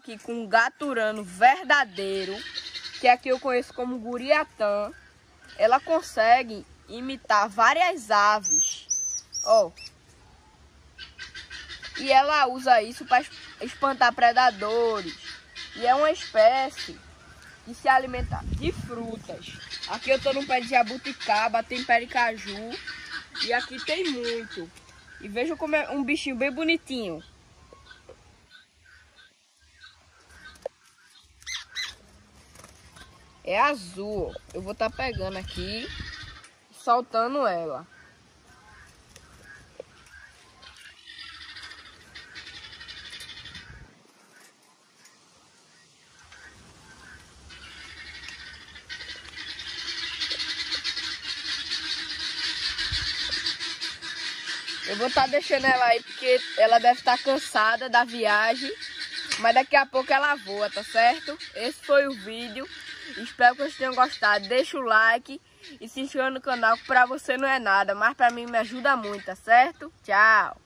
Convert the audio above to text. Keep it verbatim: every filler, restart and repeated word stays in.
aqui com um gaturano verdadeiro, que aqui eu conheço como guriatã. Ela consegue imitar várias aves, ó. E ela usa isso para espantar predadores. E é uma espécie que se alimenta de frutas. Aqui eu tô num pé de jabuticaba, tem pericaju. E aqui tem muito. E veja como é um bichinho bem bonitinho. É azul. Eu vou estar tá pegando aqui, soltando ela. Eu vou estar tá deixando ela aí porque ela deve estar tá cansada da viagem. Mas daqui a pouco ela voa, tá certo? Esse foi o vídeo. Espero que vocês tenham gostado. Deixa o like e se inscreva no canal, que pra você não é nada, mas pra mim me ajuda muito, tá certo? Tchau!